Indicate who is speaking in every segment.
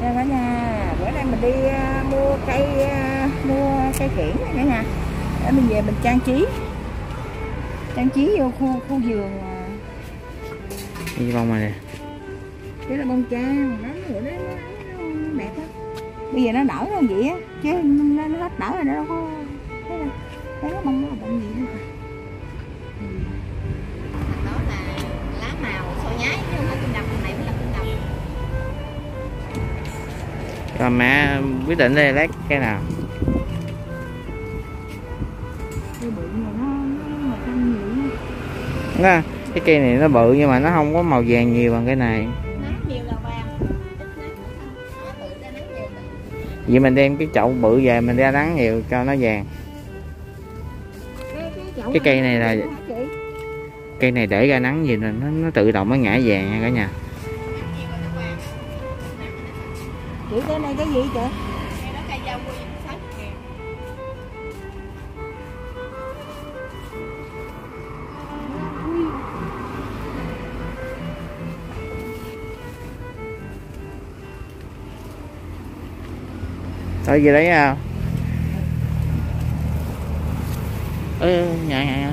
Speaker 1: Nha cả nhà, bữa nay mình đi mua cây kiển nha cả nhà, để mình về mình trang trí vô khu vườn.
Speaker 2: Cái bông này nè,
Speaker 1: Cái là bông trang, nó đẹp lắm. Bây giờ nó nở hơn vậy á, chứ nó hết nở rồi, nó đâu có thấy nó bông, nó là bông gì nữa.
Speaker 3: Đó là lá màu xôi nhái chứ không phải kim độc, này mới là kim độc.
Speaker 2: rồi mẹ quyết định đây lấy cái nào?
Speaker 1: Cây bự mà nó màu xanh nhiều.
Speaker 2: Đó, cái cây này nó bự nhưng mà nó không có màu vàng nhiều bằng cái này.
Speaker 3: Nắng nhiều là vàng, ít nắng nó tự ra nắng nhiều.
Speaker 2: Vậy mình đem cái chậu bự về mình ra nắng nhiều cho nó vàng. Cái cây này là cây này để ra nắng gì là nó tự động nó ngã vàng nha cả nhà.
Speaker 1: Chị cái này cái gì chị?
Speaker 3: Cây đó cây dao quy 60.000.
Speaker 2: Thôi gì đấy à? Nhẹ.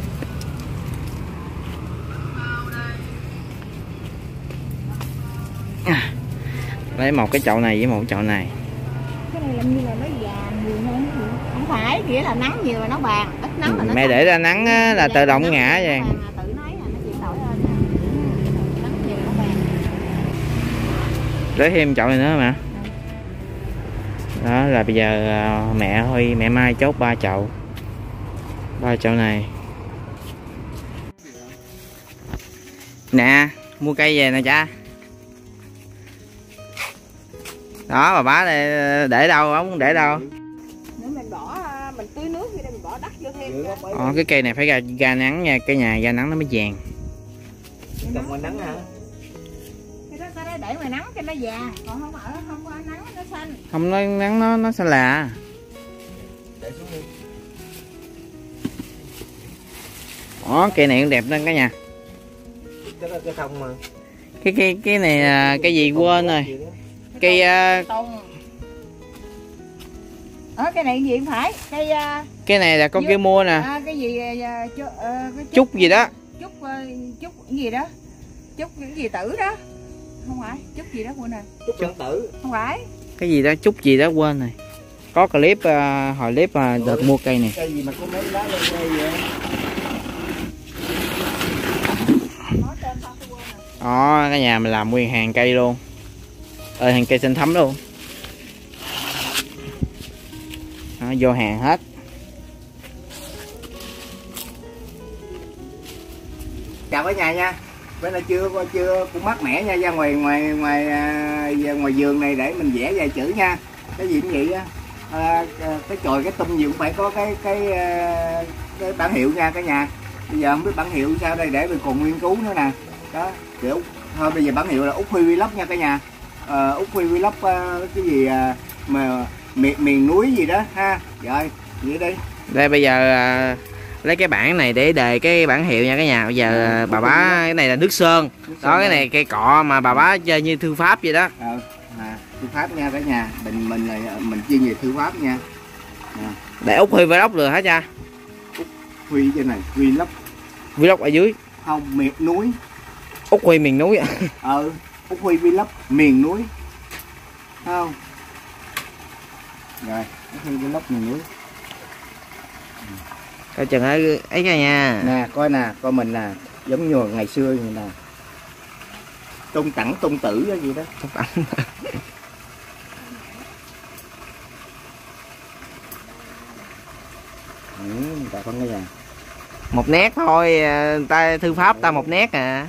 Speaker 2: Lấy một cái chậu này với một chậu này.
Speaker 1: Cái này làm như là nó vàng nhiều hơn.
Speaker 3: Không phải, nghĩa là nắng nhiều là nó vàng, ít nắng là nó
Speaker 2: Mẹ để ra nắng á, là tự động ngã vàng.
Speaker 3: tự nói là nó chuyển đổi lên. Nắng nhiều nó vàng.
Speaker 2: Lấy thêm chậu này nữa mà. Đó là bây giờ mẹ Huy mẹ Mai chốt 3 chậu. 3 chậu này. Nè, mua cây về nè cha. Đó bà bá đây để đâu, không để đâu.
Speaker 1: Nếu mình bỏ, mình tưới nước vô đây, mình bỏ đất vô thêm.
Speaker 2: Cái cây này phải ra nắng nha, cái nhà ra nắng nó mới vàng.
Speaker 4: Trồng ngoài nắng hả?
Speaker 1: Cái đó để ngoài nắng cho nó vàng, còn không ở không có nắng nó xanh.
Speaker 2: Không nó nắng nó xanh là.
Speaker 4: Để xuống đi.
Speaker 2: Đó, cây này cũng đẹp đó cả nhà.
Speaker 4: Cái đó cây thông mà.
Speaker 2: Cái này là cây gì quên rồi. Cây
Speaker 1: Tùng. Cái này gì không phải?
Speaker 2: cái này là con kia mua nè.
Speaker 1: Cái gì
Speaker 2: Trúc gì đó.
Speaker 1: Trúc cái gì đó. Trúc cái gì tử đó. Không phải, trúc gì đó quên rồi.
Speaker 4: Trúc Trân Tử.
Speaker 1: Không phải.
Speaker 2: Cái gì đó trúc gì đó quên rồi. Có clip hồi clip đợt mua cây này.
Speaker 4: Cây gì mà có mấy lá lên đây vậy?
Speaker 2: Đó, cái nhà mình làm nguyên hàng cây luôn. Hàng cây xanh thấm luôn. Đó, vô hàng hết.
Speaker 4: Chào cả nhà nha. Bữa nay chưa cũng mát mẻ nha, ra ngoài vườn này để mình vẽ vài chữ nha. Cái gì cũng vậy á. Cái chồi cái tum gì cũng phải có cái bản hiệu nha cả nhà. Bây giờ không biết bản hiệu sao đây, để mình còn nghiên cứu nữa nè. Đó, kiểu thôi bây giờ bản hiệu là Úc Huy Vlog nha cả nhà. Úc Huy Vlog cái gì mà miền núi gì đó ha. Rồi, vậy đi.
Speaker 2: Đây bây giờ lấy cái bảng này để đề cái bản hiệu nha cả nhà. Bây giờ bà bá cái này là nước sơn. Đó, cái này cây cọ mà bà bá chơi như thư pháp vậy đó.
Speaker 4: Thư pháp nha cả nhà. Mình chuyên về thư pháp nha.
Speaker 2: Để Úc Huy Vlog được hả cha?
Speaker 4: Úc Huy trên này, Vlog.
Speaker 2: Vlog ở dưới.
Speaker 4: Không, miền núi.
Speaker 2: Úc Huy miền núi.
Speaker 4: Úc Huy Vlog miền núi. Thấy không? Rồi, Úc Huy Vlog miền núi.
Speaker 2: Coi chừng ấy cả nhà.
Speaker 4: Nè, coi mình nè, giống như ngày xưa vậy nè. Tung tẳng tung tử đó gì đó.
Speaker 2: Tung tẳng.
Speaker 4: Tại con cái nhà.
Speaker 2: Một nét thôi, ta thư pháp ta một nét à.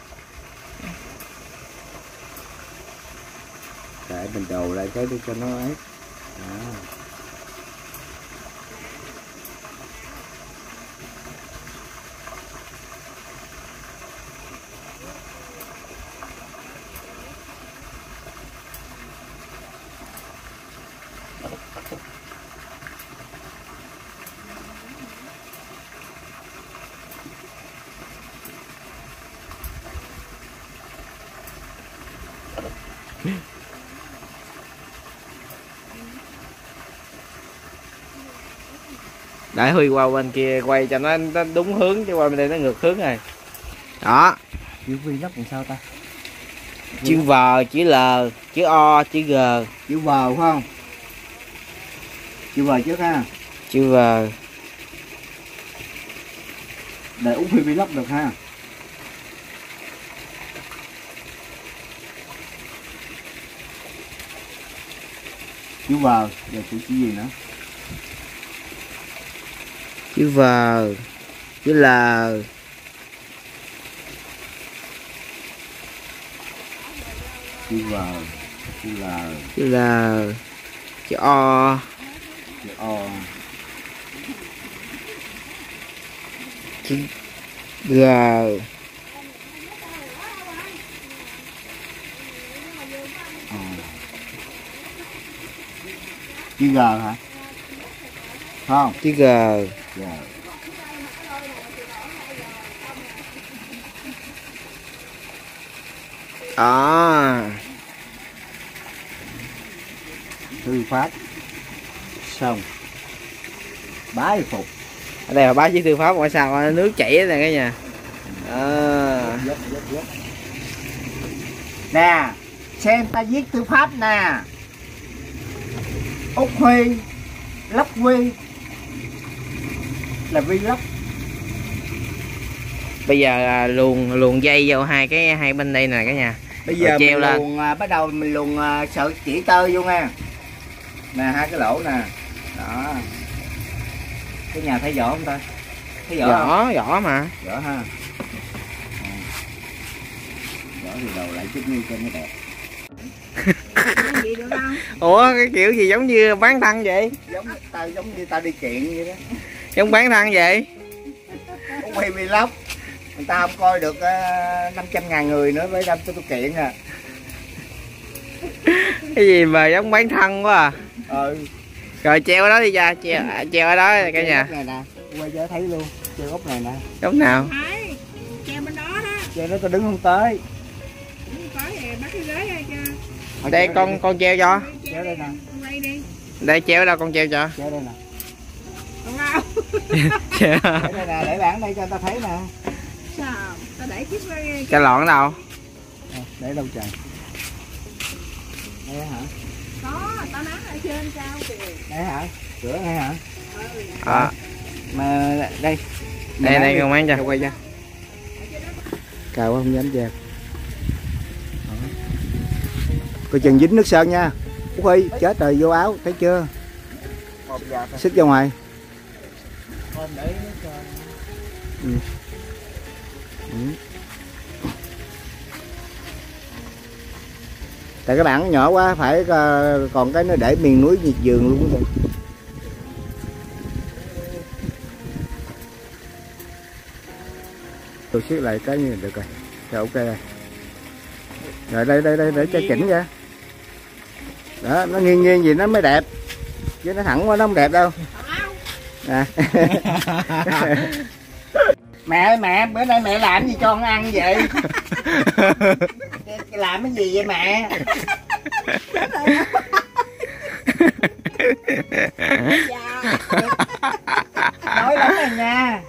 Speaker 4: Để mình đồ lại cái đi cho nó ấy. Đó.
Speaker 2: Để Huy qua bên kia quay cho nó đúng hướng, chứ qua bên đây nó ngược hướng rồi. Đó.
Speaker 4: Chữ V lóc làm sao ta?
Speaker 2: Chữ V, chữ L, chữ O, chữ G.
Speaker 4: Chữ V phải không? Chữ V trước ha.
Speaker 2: Chữ V.
Speaker 4: Để Út Huy vlog được ha. Chữ V, giờ chữ gì nữa?
Speaker 2: Chữ V, chữ L.
Speaker 4: Chữ V, chữ L,
Speaker 2: Chữ L, chữ O,
Speaker 4: chữ O,
Speaker 2: chữ G.
Speaker 4: chữ G hả? Không,
Speaker 2: Chữ G.
Speaker 4: G.
Speaker 2: Đó.
Speaker 4: Thư pháp xong bái phục.
Speaker 2: Ở đây là bá chữ thư pháp, ngoài sao nước chảy này cả nhà.
Speaker 4: Nè, xem ta viết thư pháp nè. Út Huy lóc Huy là vlog.
Speaker 2: Bây giờ luồn dây vào hai bên đây nè cả nhà.
Speaker 4: Bây giờ
Speaker 2: treo
Speaker 4: mình
Speaker 2: lên.
Speaker 4: luồn, bắt đầu mình luồn sợi chỉ tơ vô nha. Nè, hai cái lỗ nè. Đó. Cái nhà thấy vỏ không ta? Thấy vỏ không?
Speaker 2: Vỏ mà.
Speaker 4: Vỏ ha. Vỏ thì đầu lại chút như cho nó đẹp.
Speaker 1: Gì được không?
Speaker 2: Ủa cái kiểu gì giống như bán thân vậy?
Speaker 4: Giống như ta đi kiện vậy đó.
Speaker 2: Giống bán thân vậy?
Speaker 4: Út Huy vlog. Người ta không coi được 500.000 người nữa mới đâm cho tôi kiện à.
Speaker 2: Cái gì mà giống bán thân quá à.
Speaker 4: Ừ.
Speaker 2: Rồi treo ở đó đi ra, treo ở đó cả nhà.
Speaker 4: Này nè, quay cho thấy luôn. Treo ốc này nè.
Speaker 2: Giống nào?
Speaker 1: Thấy, treo bên đó đó.
Speaker 4: Treo đó tôi đứng không tới.
Speaker 1: Không có thì bắt cái ghế ra cho.
Speaker 2: Đây con treo cho.
Speaker 4: Treo đây nè.
Speaker 1: Con quay đi.
Speaker 2: Đây treo ở đâu con treo cho.
Speaker 4: Treo đây nè.
Speaker 1: Còn đâu?
Speaker 4: Để đây nè, để bảng đây cho người ta thấy nè.
Speaker 1: Sao? Ta để chiếc
Speaker 2: Cái lọn ở đâu?
Speaker 4: Để đâu trời? Đây hả?
Speaker 1: có, tao nắng ở trên cao kìa.
Speaker 4: Đây hả? Cửa đây hả?
Speaker 2: Mà
Speaker 4: đây.
Speaker 2: đây con mang cho.
Speaker 4: Quay ra. Cào không dám ra. Coi chừng dính nước sơn nha. Út Huy, chết rồi vô áo, thấy chưa? Xích ra ngoài. Ừ. Ừ. Tại cái bảng nhỏ quá, phải còn cái nó để miền núi nhiệt vườn luôn rồi. Tôi siết lại cái như được rồi. Rồi ok rồi. Rồi đây để cho chỉnh ra. Đó, nó nghiêng nghiêng gì nó mới đẹp. Chứ nó thẳng quá nó không đẹp đâu. À. Mẹ bữa nay mẹ làm gì cho con ăn vậy? Làm cái gì vậy mẹ? Nói lắm rồi nha.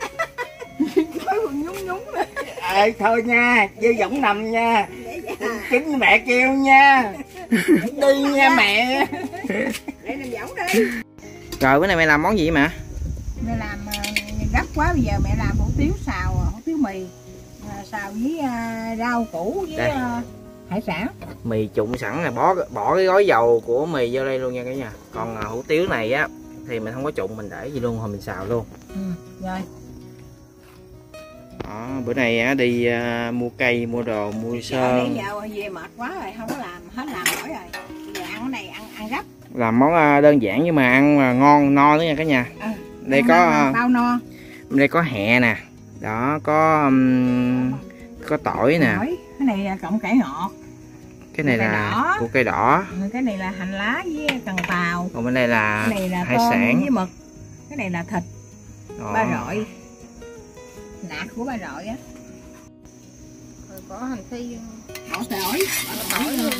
Speaker 4: Thôi nha, dư võng nằm nha. Chính với mẹ kêu nha. Đi nha mẹ.
Speaker 1: Để nằm võng đi.
Speaker 2: Rồi bữa nay mẹ làm món gì mà?
Speaker 1: Mẹ làm gấp quá, bây giờ mẹ làm hủ tiếu xào, hủ tiếu mì xào với rau củ với hải sản.
Speaker 2: Mì trụng sẵn là bỏ cái gói dầu của mì vô đây luôn nha cả nhà. Còn hủ tiếu này á thì mình không có trụng, mình để gì luôn rồi mình xào luôn.
Speaker 1: Rồi.
Speaker 2: Đó, bữa nay á đi mua cây, mua đồ, mua sơn.
Speaker 1: Giờ về mệt quá rồi, không có làm hết làm nổi rồi. Giờ ăn cái này ăn gấp.
Speaker 2: Làm món đơn giản nhưng mà ăn mà ngon no nữa nha cả nhà. Đây có
Speaker 1: bao no.
Speaker 2: Đây có hẹ nè. Đó có tỏi nè.
Speaker 1: Cái này là cọng cải ngọt.
Speaker 2: Cái này là củ cây đỏ.
Speaker 1: Cái này là hành lá với cần tàu.
Speaker 2: Còn bên đây là,
Speaker 1: cái này là
Speaker 2: hải
Speaker 1: tôm
Speaker 2: sản
Speaker 1: với mực. Cái này là thịt. Ba rọi. Nạc của ba rọi á.
Speaker 3: Rồi có hành phi
Speaker 1: Bỏ tỏi. Bỏ tỏi luôn.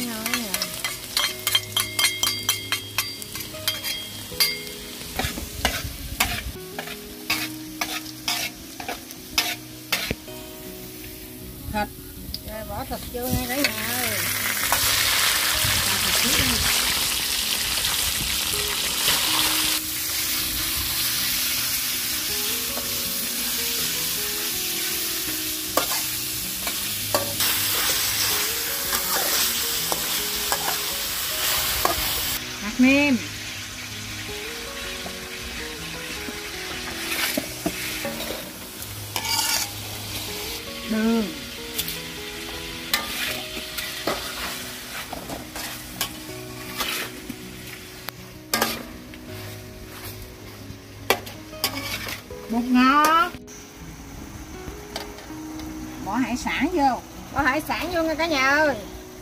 Speaker 3: vô nha cả nhà ơi.
Speaker 1: Hạt nêm, đường, bột ngọt, bỏ hải sản vô.
Speaker 3: Có hải sản vô nha cả nhà ơi.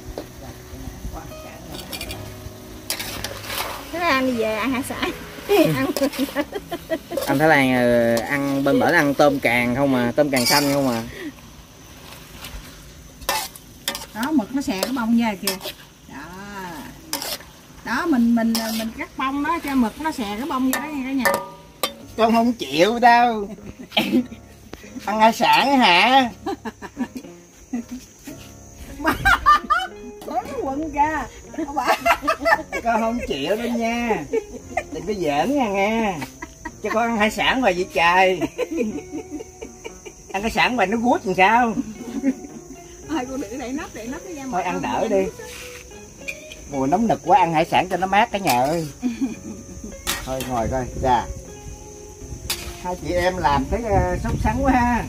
Speaker 3: Thế là đi về ăn hải sản. Ăn
Speaker 2: Anh Thái Lan ăn bên bển ăn tôm càng không mà, tôm càng xanh không mà.
Speaker 1: Đó, mực nó xè cái bông ra kìa. Đó. Đó, mình cắt bông đó cho mực nó xè cái bông ra đó nha cả nhà.
Speaker 4: Con không chịu đâu. Ăn hải sản hả?
Speaker 1: Có quần kìa.
Speaker 4: Con không chịu đâu nha. Đừng có giỡn nha nghe. Cho con ăn hải sản mà vậy trời. Ăn hải sản mà nó guốt làm sao?
Speaker 1: Thôi con đẩy nắp cái da.
Speaker 4: Thôi ăn đỡ đi. Mùa nóng nực quá, ăn hải sản cho nó mát cả nhà ơi. Thôi ngồi coi, ra. Hai chị em làm thấy sốt sắng quá ha.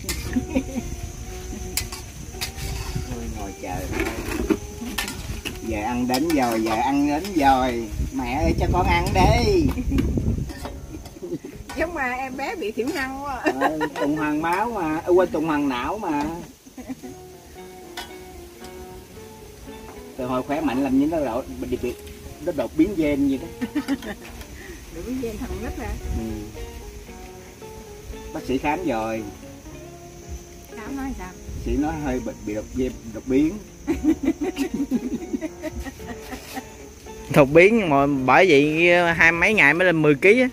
Speaker 4: Thôi ngồi chờ thôi. Giờ ăn đến rồi, giờ ăn đến rồi. Mẹ ơi cho con ăn đi.
Speaker 1: Giống mà em bé bị thiểu năng quá.
Speaker 4: Tuần hoàn máu mà, quên tuần hoàn não mà. Từ hồi khỏe mạnh làm như nó đột biến gen vậy đó.
Speaker 1: Đột biến gen thằng nít hả?
Speaker 4: Bác sĩ khám rồi.
Speaker 1: Khám nói sao?
Speaker 4: Bác sĩ nói hơi bị đột biến.
Speaker 2: Đột biến nhưng mà bởi vậy hai mấy ngày mới lên 10 kg á.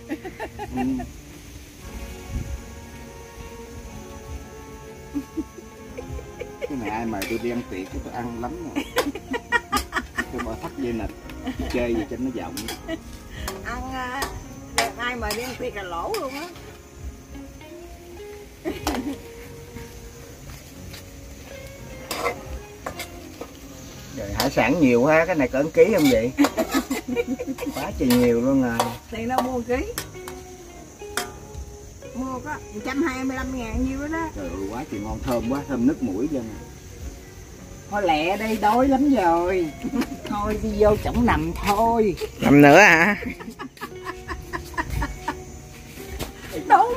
Speaker 4: Cái này ai mời tôi đi ăn tiệc tôi ăn lắm rồi. Tôi bỏ thắt dây nịch chơi gì cho nó giọng.
Speaker 1: Ăn ai mời đi ăn tiệc là lỗ luôn á.
Speaker 4: Rồi hải sản nhiều quá, cái này cỡ ký không vậy? Quá trời nhiều luôn à.
Speaker 1: Tiền đâu mua ký? Mua có 125.000 nhiêu đó.
Speaker 4: Trời ơi quá trời ngon, thơm quá, thơm nước mũi chưa nè. Thôi lẹ đây, đói lắm rồi. Thôi đi vô chổng nằm thôi.
Speaker 2: Nằm nữa hả?
Speaker 1: Đúng.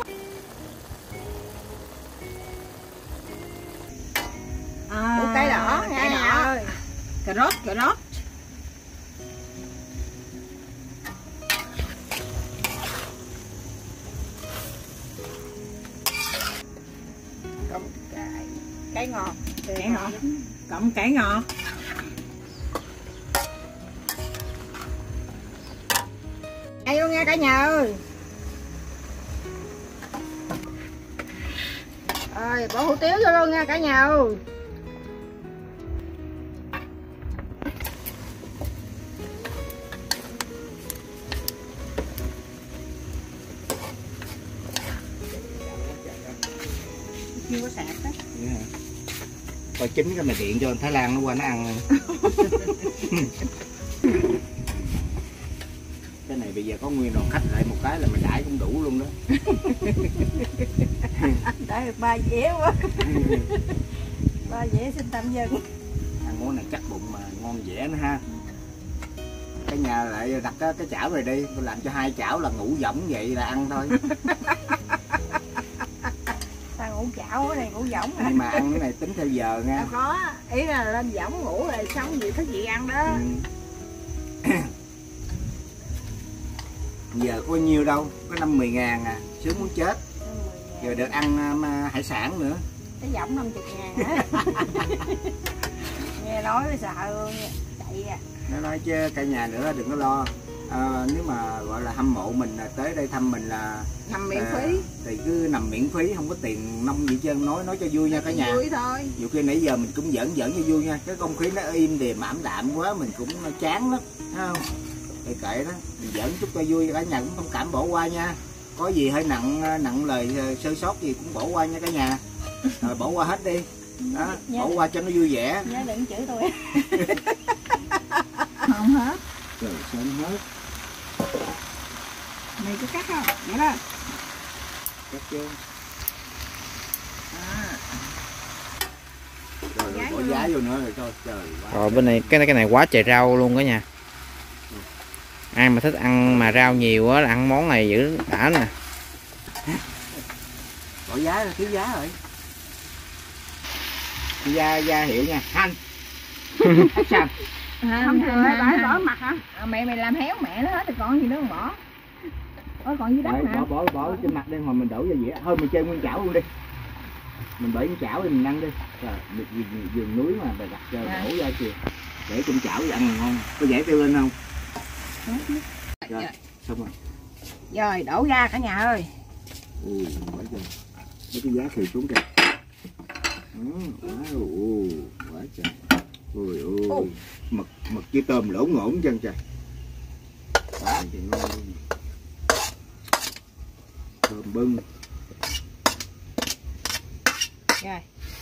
Speaker 3: cây đỏ,
Speaker 1: cây đỏ. Cà rốt.
Speaker 4: Cộng
Speaker 3: Cải ngọt.
Speaker 1: Cải ngọt. Cộng cải ngọt.
Speaker 3: Đây luôn nha cả nhà ơi. Rồi bỏ hủ tiếu vô luôn nha cả nhà ơi.
Speaker 1: Chưa có sạc đó.
Speaker 4: Coi chính cái mày điện cho Thái Lan nó qua nó ăn. Cái này bây giờ có nguyên đoàn khách lại một cái là mày đãi cũng đủ luôn đó.
Speaker 1: Đãi được 3 dĩa quá. 3 dĩa xin tạm dừng.
Speaker 4: Ăn món này chắc bụng mà ngon dẻ nữa ha. Cái nhà lại đặt cái chảo về đi, tôi làm cho 2 chảo là ngủ võng vậy là ăn thôi.
Speaker 1: Ta ngủ chảo cái này ngủ võng hả?
Speaker 4: Nhưng mà ăn cái này tính theo giờ nha.
Speaker 1: Đâu có, ý là lên võng ngủ rồi xong gì thức gì ăn đó.
Speaker 4: Giờ có nhiêu đâu, có 50-10 ngàn à, sướng muốn chết. Giờ được ăn hải sản nữa.
Speaker 1: Cái võng 50.000 á. Nghe nói sợ luôn, chạy à.
Speaker 4: Nó nói chứ cả nhà nữa đừng có lo. nếu mà gọi là hâm mộ mình tới đây thăm mình là
Speaker 1: Nằm miễn phí.
Speaker 4: thì cứ nằm miễn phí, không có tiền nông gì trơn, nói cho vui nha cả nhà.
Speaker 1: Vui thôi.
Speaker 4: Nhiều khi nãy giờ mình cũng giỡn cho vui nha, cái không khí nó im đềm ảm đạm quá mình cũng chán lắm, thấy không? Thì kệ đó, mình giỡn chút cho vui, cả nhà cũng thông cảm bỏ qua nha. Có gì hơi nặng lời sơ sót gì cũng bỏ qua nha cả nhà. Rồi bỏ qua hết đi. Đó, bỏ qua cho nó vui vẻ.
Speaker 3: Nhớ đừng chửi tôi.
Speaker 1: Không hết.
Speaker 4: Rồi sao nó hết.
Speaker 1: Mày có cắt không? Vậy đó.
Speaker 4: Cắt chưa?
Speaker 1: À.
Speaker 4: Rồi bỏ giá vô nữa rồi thôi, trời quá.
Speaker 2: Rồi bên này cái này quá trời rau luôn cả nhà. Ai mà thích ăn mà rau nhiều á là ăn món này dữ đã nè.
Speaker 4: Bỏ giá rồi, thiếu giá rồi. Gia hiệu nha, hành. Action.
Speaker 1: Không thường mày bỏ mặt hả? Mày làm héo mẹ nó hết thì còn gì nữa không bỏ. Còn dưới đất nè.
Speaker 4: Bỏ trên mặt đi hồi mình đổ vào dĩa. Thôi mình chơi nguyên chảo luôn đi. Mình bể nguyên chảo thì mình ăn đi. Trời, vườn núi mà bà đặt cho đổ ra kìa. Để trong chảo thì ăn ngon. Có dễ tiêu lên không? Rồi, xong rồi.
Speaker 1: Rồi, đổ ra cả nhà ơi.
Speaker 4: Ui, quá trời. Mấy cái giá khều xuống kìa. Quá trời. Ôi ôi. Mực với tôm lỗ ngổn chân trời. Thì ngon luôn. Tôm bưng.
Speaker 1: Rồi.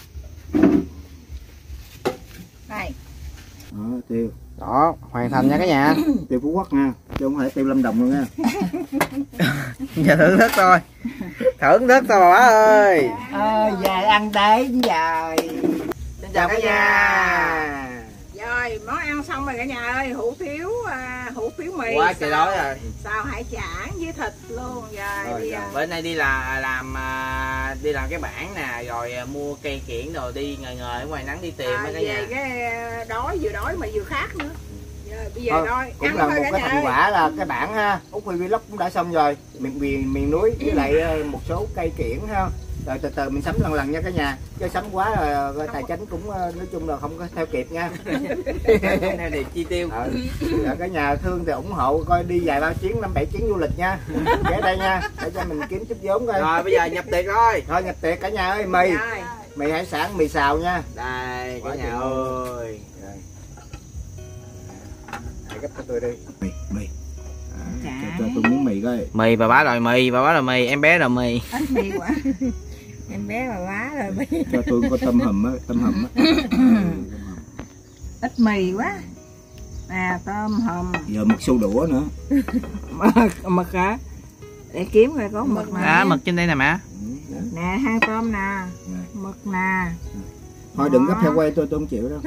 Speaker 1: Đây.
Speaker 4: Đó, tiêu.
Speaker 2: Đó, hoàn thành nha cả nhà.
Speaker 4: Tiêu Phú Quốc nha, chứ không phải tiêu Lâm Đồng luôn nha.
Speaker 2: Giờ thưởng thức thôi. Thưởng thức thôi bà bá ơi.
Speaker 4: Về ăn đấy rồi.
Speaker 2: Xin chào cả nhà.
Speaker 1: Rồi, món ăn xong rồi cả nhà ơi, hủ tiếu mì.
Speaker 2: Quá trời đói rồi.
Speaker 1: Xào hải sản với thịt luôn. Rồi bây giờ
Speaker 2: Bên đây đi làm cái bảng nè, rồi mua cây kiển đồ đi ngời ở ngoài nắng đi tìm cả nhà.
Speaker 1: về cái vừa đói mà vừa khát nữa. Rồi bây giờ
Speaker 4: Thôi,
Speaker 1: thôi,
Speaker 4: cũng
Speaker 1: ăn
Speaker 4: là
Speaker 1: thôi
Speaker 4: một
Speaker 1: cả
Speaker 4: cái
Speaker 1: nhà
Speaker 4: thành
Speaker 1: ơi.
Speaker 4: quả là cái bảng ha. Út Huy Vlog cũng đã xong rồi. Miền núi với lại một số cây kiển ha. Rồi từ từ mình sắm lần nha cả nhà. Chứ sắm quá rồi tài chính cũng nói chung là không có theo kịp nha.
Speaker 2: Này để chi tiêu.
Speaker 4: Rồi cả nhà thương thì ủng hộ coi đi vài 3 chuyến 5-7 chuyến du lịch nha. Ghé đây nha, để cho mình kiếm chút vốn coi.
Speaker 2: Rồi bây giờ nhập tiệc thôi.
Speaker 4: Thôi nhập tiệc cả nhà ơi, mì hải sản, mì xào nha.
Speaker 2: Đây cả
Speaker 4: Quá
Speaker 2: nhà
Speaker 4: trời
Speaker 2: ơi.
Speaker 4: Rồi. Hãy gấp cho tôi đi. Mì. Cho tôi muốn mì coi.
Speaker 2: Mì bà bá rồi mì, em bé rồi mì.
Speaker 1: Ít mì quá. Em bé bà quá rồi mì.
Speaker 4: Cho tôi có tôm hùm á,
Speaker 1: Ít mì quá. Tôm hùm.
Speaker 4: Giờ mực xô đũa nữa.
Speaker 1: Mực hả? Để kiếm coi có mực nào.
Speaker 2: Mực trên đây nè má.
Speaker 1: Nè, hang tôm nè. Mực nè.
Speaker 4: Thôi đừng gấp theo quay tôi không chịu đâu.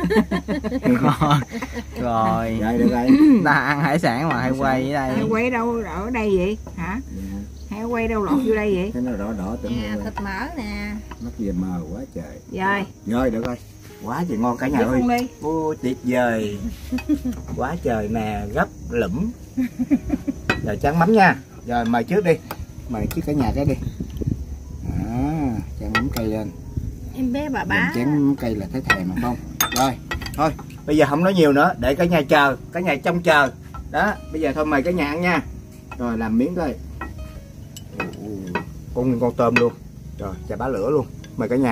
Speaker 2: Rồi.
Speaker 4: Rồi được rồi.
Speaker 2: Ta ăn hải sản mà hay quay ở đây.
Speaker 1: Heo quay đâu ở đây vậy hả? Heo quay đâu lọt vô đây vậy?
Speaker 4: Cái nó đỏ tưởng
Speaker 3: Nè, thịt mỡ nè.
Speaker 4: mắt về mờ quá trời.
Speaker 1: Rồi
Speaker 4: Được rồi. Quá trời ngon cả nhà
Speaker 1: Dứt
Speaker 4: ơi.
Speaker 1: luôn đi.
Speaker 4: Ô tuyệt vời. Quá trời nè, gấp lửm. Rồi tráng mắm nha. Rồi mời trước đi. Mời trước cả nhà cái đi. Tráng mắm cây lên.
Speaker 3: Em bé bà bá.
Speaker 4: Chén cây là thấy thèm mà không. Rồi thôi bây giờ không nói nhiều nữa, để cả nhà chờ, cả nhà trông chờ đó. Bây giờ thôi mời cả nhà ăn nha. Rồi làm miếng thôi. Con tôm luôn. Rồi chà bá lửa luôn. Mời cả nhà.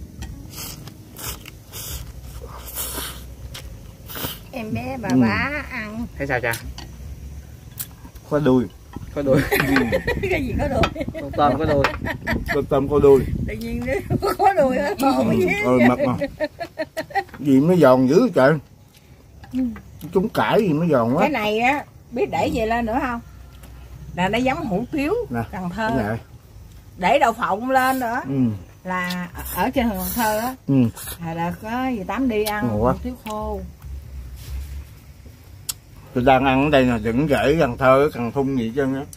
Speaker 3: Em bé bà bá ăn.
Speaker 2: Thấy sao cha?
Speaker 4: Có đuôi.
Speaker 2: Có đuôi.
Speaker 3: Cái gì có đuôi?
Speaker 2: Con tôm có đuôi.
Speaker 4: Con tôm có đuôi.
Speaker 3: Tự nhiên nó có đuôi hết.
Speaker 4: Mặt mà. Gì mới giòn dữ trời. Chúng cải gì mới giòn quá.
Speaker 1: Cái này á, biết để gì lên nữa không? Là nó giống hủ tiếu Cần Thơ. Để đậu phộng lên nữa. Là ở trên Cần Thơ á. Là có gì Tám đi ăn hủ tiếu khô.
Speaker 4: Tôi đang ăn ở đây là đừng gửi Cần Thơ, Cần Thung gì chứ á.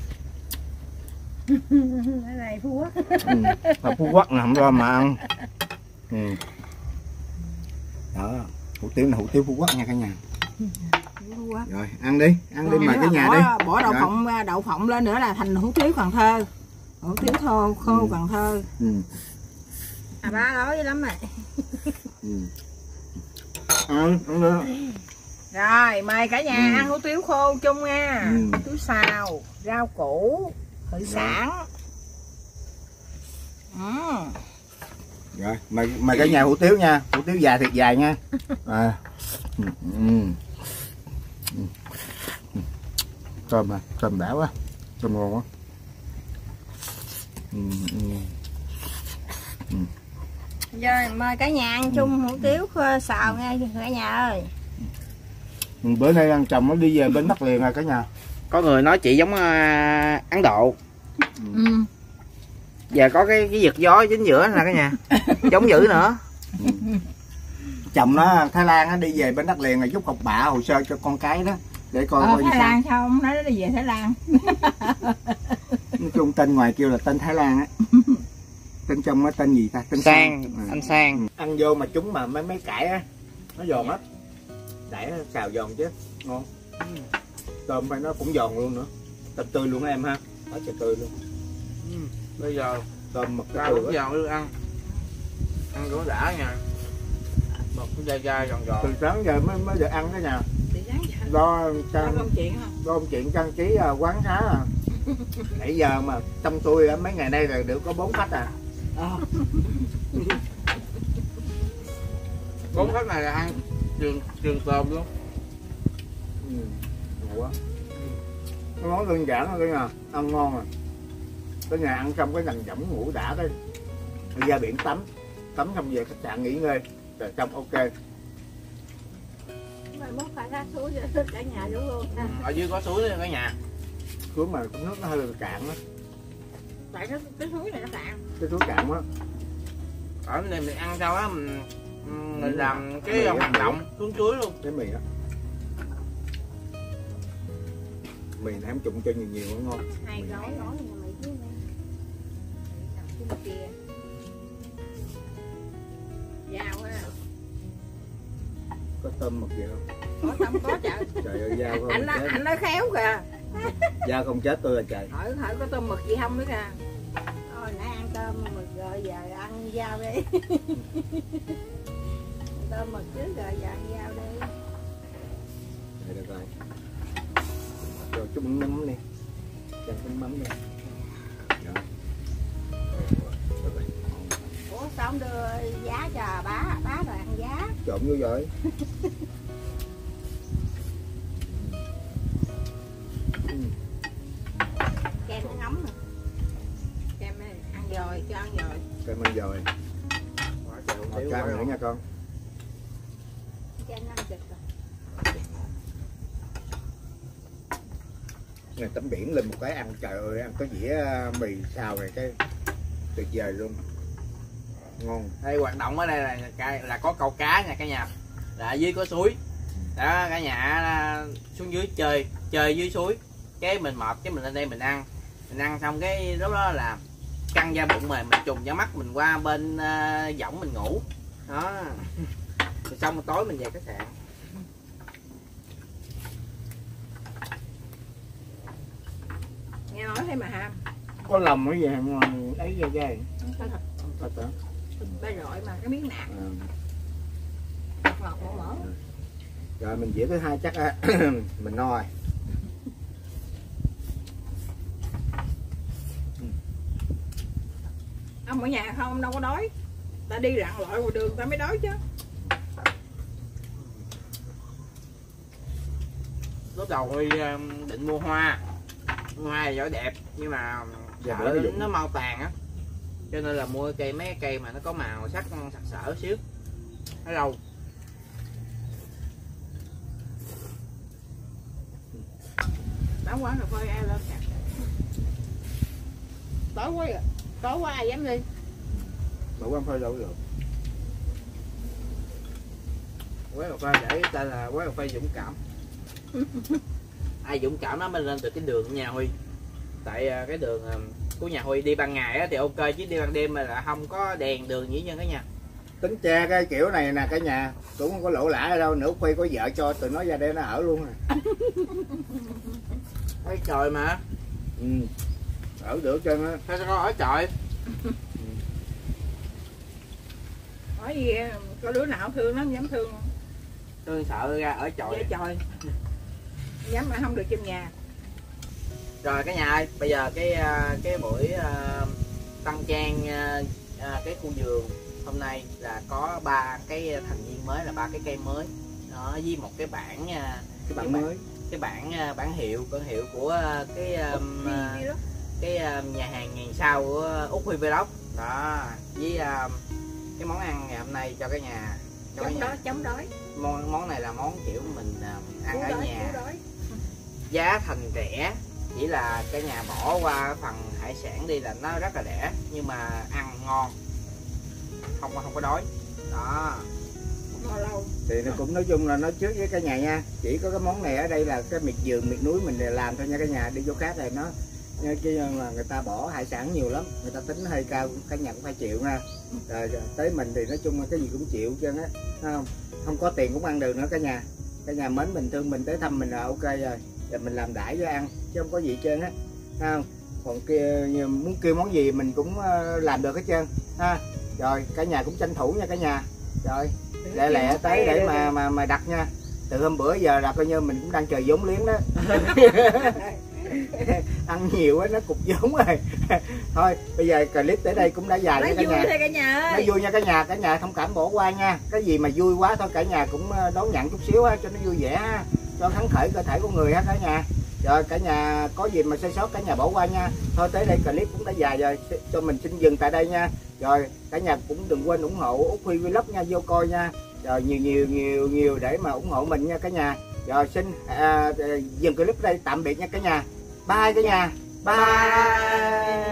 Speaker 3: Ở đây Phú Quốc.
Speaker 4: Ở Phú Quốc nè, không ra mà ăn. Đó, hủ tiếu là hủ tiếu Phú Quốc nha cả nhà. Rồi ăn đi mời cả nhà đi.
Speaker 1: Bỏ đậu phộng lên nữa là thành hủ tiếu Cần Thơ. Hủ tiếu khô Cần Thơ.
Speaker 3: Ba đói lắm rồi.
Speaker 4: Ăn nữa.
Speaker 1: Rồi mời cả nhà ăn hủ tiếu khô chung nha. Hủ tiếu xào, rau củ, thủy sản.
Speaker 4: Rồi mời cả nhà hủ tiếu nha, hủ tiếu dài thiệt dài nha. Cơm đã quá, cơm ngon quá.
Speaker 1: Rồi mời cả nhà ăn chung hủ tiếu xào nha cả nhà ơi.
Speaker 4: Bữa nay ăn chồng nó đi về bên Đất Liền rồi cả nhà.
Speaker 2: Có người nói chị giống Ấn Độ. Giờ có cái giật gió chính giữa nè cả nhà. Giống dữ nữa.
Speaker 4: Chồng nó Thái Lan nó đi về bên Đất Liền rồi giúp học bạ hồ sơ cho con cái đó để coi
Speaker 1: Thái Lan sao không nói nó đi về Thái Lan.
Speaker 4: Nói chung tên ngoài kêu là tên Thái Lan á. Tên trong nó tên gì ta? Tên
Speaker 2: Sang. Anh Sang.
Speaker 4: Ăn vô mà chúng mà mấy cải á nó giòn hết. Đẩy xào giòn chứ ngon. Tôm phải nó cũng giòn luôn nữa. Thịt tươi luôn em ha. Ở thịt tươi luôn.
Speaker 2: Bây giờ
Speaker 4: tôm mực
Speaker 2: rau cũng giòn luôn ăn. Ăn cũng đã nha. Mực cũng dai dai giòn giòn.
Speaker 4: Từ sáng giờ mới được ăn đó nha. Lo công chuyện trang trí quán xá à. Nãy giờ mà trong tôi mấy ngày nay là được có 4 khách à.
Speaker 2: 4 khách này là ăn trường tôm luôn.
Speaker 4: Ngon quá. Cái món đơn giản thôi nha, ăn ngon à. Tới nhà ăn xong cái nằm võng ngủ đã cái đi ra biển tắm xong về khách sạn nghỉ ngơi rồi xong ok.
Speaker 3: Mai mốt phải ra suối cả nhà luôn.
Speaker 2: Ở dưới có suối cả nhà.
Speaker 4: Suối mà nước nó hơi cạn á.
Speaker 1: Tại cái suối này nó cạn.
Speaker 4: Cái suối cạn á.
Speaker 2: Ở này mình ăn sao á mình làm cái hoạt động xuống suối luôn.
Speaker 4: Cái mì á. Mì này em trụng cho nhiều nó ngon.
Speaker 3: 2 gói nhà mày chứ kia. Dao ha.
Speaker 4: Có tôm mực gì không?
Speaker 1: Có tôm có trời.
Speaker 4: Trời ơi dao không.
Speaker 1: Anh nói khéo kìa.
Speaker 4: Dao không chết tôi là trời.
Speaker 1: Hỏi có tôm mực gì không nữa kìa.
Speaker 3: Thôi nãy ăn tôm mực rồi giờ ăn dao đi. Tôm mực trước rồi giờ ăn dao đi.
Speaker 4: Đây được rồi. Rồi chút mắm đi. Cho chút mắm đi. Đó.
Speaker 3: Ủa sao không đưa giá cho bá rồi ăn giá.
Speaker 4: Trộn vô rồi.
Speaker 3: Kem nó ngấm nè.
Speaker 1: Kem này ăn rồi, cho ăn rồi.
Speaker 4: Kem ăn rồi. Cho ăn nữa nha con.
Speaker 3: Kem nó ăn chực rồi.
Speaker 4: Ngày tắm biển lên một cái ăn trời ơi ăn có dĩa mì xào này cái tuyệt vời luôn. Ngon.
Speaker 2: Đây hoạt động ở đây là có câu cá nha cả nhà. Là ở dưới có suối. Đó cả nhà xuống dưới chơi dưới suối. Cái mình mệt cái mình lên đây mình ăn. Mình ăn xong cái lúc đó là căng da bụng rồi mình trùng da mắt mình qua bên võng mình ngủ. Đó. Rồi xong rồi tối mình về khách sạn.
Speaker 1: Nghe nói thế mà ham.
Speaker 4: Có lòng cái gì mà ấy ra ra. Thật hả?
Speaker 1: Ba rọi mà cái miếng nạc. Ngọt mỡ.
Speaker 4: Rồi mình dĩa thứ hai chắc mình no rồi.
Speaker 1: Ông ở nhà không, ông đâu có đói. Ta đi lặn lội ngoài đường ta mới đói chứ.
Speaker 2: Lúc đầu Huy định mua hoa thì giỏi đẹp nhưng mà nó mau tàn á, cho nên là mua mấy cây mà nó có màu sắc sặc sỡ xíu nó lâu.
Speaker 1: Đói quá rồi phơi ai lên kìa. Tối quá ai dám đi.
Speaker 4: Mà quán phơi đâu được.
Speaker 2: Quán cà phê để tên là quán cà phê Dũng Cảm. Ai dũng cảm nó mới lên từ cái đường của nhà Huy. Tại cái đường của nhà Huy đi ban ngày thì ok, chứ đi ban đêm là không có đèn đường gì hết cả nhà.
Speaker 4: Tính che cái kiểu này nè cả nhà cũng không có lỗ lã đâu, nửa khuya có vợ cho tụi nó ra đây nó ở luôn à.
Speaker 2: Thấy trời mà.
Speaker 4: Ở được cho nó.
Speaker 2: Sao có ở trời.
Speaker 1: Hỏi gì có đứa nào thương nó không dám thương không?
Speaker 2: tôi sợ ra ở chòi.
Speaker 1: Dám mà không được trong nhà.
Speaker 2: Rồi cả nhà ơi, bây giờ cái buổi tăng trang cái khu vườn hôm nay là có 3 cái thành viên mới, là 3 cái cây mới đó, với một cái bảng
Speaker 4: mới,
Speaker 2: cái bản hiệu của cái nhà hàng ngàn sao của Úc Huy Vlog đó, với cái món ăn ngày hôm nay cho cả nhà.
Speaker 1: Chống đói.
Speaker 2: Món này là món kiểu mình ăn ở nhà, giá thành rẻ, chỉ là cả nhà bỏ qua phần hải sản đi là nó rất là rẻ, nhưng mà ăn ngon, không có đói đó.
Speaker 4: Thì nó cũng nói chung là nói trước với cả nhà nha, chỉ có cái món này ở đây là cái miệt vườn miệt núi mình làm thôi nha cả nhà, đi chỗ khác này nó chứ là người ta bỏ hải sản nhiều lắm, người ta tính hơi cao, cả nhà cũng phải chịu nha. Rồi tới mình thì nói chung là cái gì cũng chịu chứ á, không có tiền cũng ăn được nữa cả nhà. Cả nhà mến mình thương mình tới thăm mình là ok rồi, giờ mình làm đãi cho ăn chứ không có gì hết trơn á, không. Còn kia muốn kêu món gì mình cũng làm được hết trơn ha. Rồi cả nhà cũng tranh thủ nha cả nhà. Rồi lẹ tới để mà đặt nha. Từ hôm bữa giờ là coi như mình cũng đang chờ vốn liếng đó. Ăn nhiều quá nó cục vốn rồi. Thôi bây giờ clip tới đây cũng đã dài nha cả nhà. Nó vui nha cả nhà thông cảm bỏ qua nha. Cái gì mà vui quá thôi cả nhà cũng đón nhận chút xíu ha, cho nó vui vẻ ha, cho kháng khởi cơ thể của người ha cả nhà. Rồi cả nhà có gì mà sai sót cả nhà bỏ qua nha. Thôi tới đây clip cũng đã dài rồi, cho mình xin dừng tại đây nha. Rồi cả nhà cũng đừng quên ủng hộ Úc Huy Vlog nha, vô coi nha. Rồi nhiều để mà ủng hộ mình nha cả nhà. Rồi xin dừng clip đây, tạm biệt nha cả nhà. Bye cả nhà. Bye.